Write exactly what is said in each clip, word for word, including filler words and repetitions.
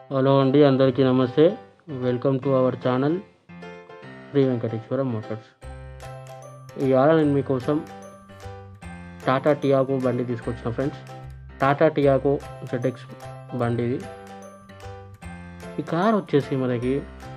Hello అండి, అందరికీ నమస్తే. Welcome to our channel Shri Venkateswara motors. ఇవాళ నేను మీకోసం టాటా టియాగో బండి తీసుకొచ్చిన ఫ్రెండ్స్. టాటా టియాగో జెడ్ఎక్స్ బండి ఇది. ఈ కార్ వచ్చేసి మనకి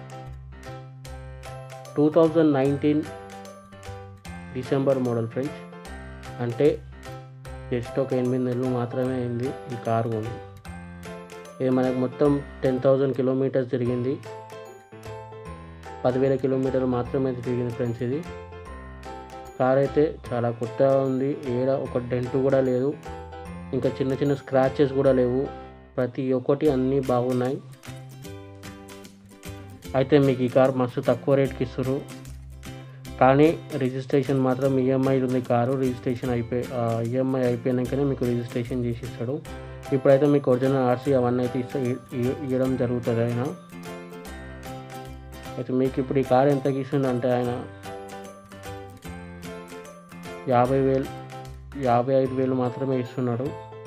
two thousand nineteen December model friends. అంటే జస్ట్ ఒక ఎనిమిది నెలలు మాత్రమే అయింది ఈ కారు కొని. ఇది మనకు మొత్తం టెన్ థౌజండ్ కిలోమీటర్స్ తిరిగింది. పదివేల కిలోమీటర్లు మాత్రమే తిరిగింది ఫ్రెండ్స్. ఇది కార్ అయితే చాలా కొత్తగా ఉంది. ఏడ ఒక డెంట్ కూడా లేదు, ఇంకా చిన్న చిన్న స్క్రాచెస్ కూడా లేవు. ప్రతి ఒక్కటి అన్నీ బాగున్నాయి. అయితే మీకు ఈ కార్ మస్తు తక్కువ రేట్కి ఇస్తారు, కానీ రిజిస్ట్రేషన్ మాత్రం ఈఎంఐ ఉంది. కారు రిజిస్ట్రేషన్ అయిపోయి ఈఎంఐ అయిపోయినాకనే మీకు రిజిస్ట్రేషన్ చేసి ఇస్తాడు. ఇప్పుడైతే మీకు ఒరిజినల్ ఆర్సీ అవన్నీ అయితే ఇస్తా ఇవ్వడం జరుగుతుంది ఆయన. అయితే మీకు ఇప్పుడు ఈ కార్ ఎంతకి ఇస్తుందంటే ఆయన యాభై వేలు యాభై ఐదు వేలు మాత్రమే ఇస్తున్నాడు.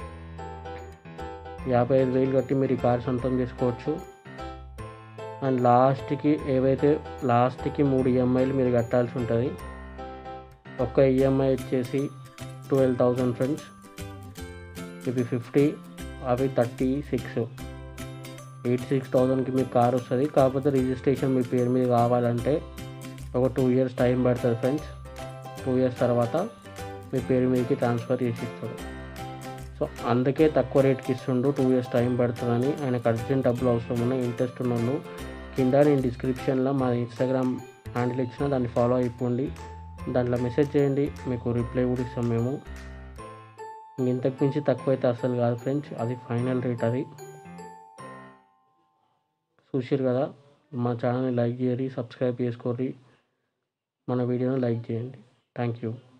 యాభై ఐదు వేలు కట్టి మీరు ఈ కార్ సొంతం చేసుకోవచ్చు. అండ్ లాస్ట్కి ఏవైతే లాస్ట్కి మూడు ఈఎంఐలు మీరు కట్టాల్సి ఉంటుంది. ఒక్క ఈఎంఐ వచ్చేసి ట్వెల్వ్ థౌజండ్ ఫ్రెండ్స్. ఇవి ఫిఫ్టీ, అవి థర్టీ సిక్స్ ఎయిటీ సిక్స్ థౌజండ్కి మీకు కార్ వస్తుంది. కాకపోతే రిజిస్ట్రేషన్ మీ పేరు మీద కావాలంటే ఒక టూ ఇయర్స్ టైం పడుతుంది ఫ్రెండ్స్. టూ ఇయర్స్ తర్వాత మీ పేరు మీదకి ట్రాన్స్ఫర్ చేసి ఇస్తాడు. సో అందుకే తక్కువ రేట్కి ఇస్తుండు. టూ ఇయర్స్ టైం పడుతుందని. ఆయనకు అర్జెంట్ డబ్బులు అవసరం ఉన్నాయి. ఇంట్రెస్ట్ ఉన్నాను కింద నేను డిస్క్రిప్షన్లో మా ఇన్స్టాగ్రామ్ హ్యాండిల్ ఇచ్చిన, దాన్ని ఫాలో అయిపోండి. దాంట్లో మెసేజ్ చేయండి, మీకు రిప్లై కూడా ఇస్తాం మేము. ఇంతకు మించి తక్కువ అయితే అసలు కాదు ఫ్రెండ్స్. అది ఫైనల్ రేట్. అది చూసారు కదా. మా ఛానల్ని లైక్ చేయరి, సబ్స్క్రైబ్ చేసుకోరి, మన వీడియోని లైక్ చేయండి. Thank you.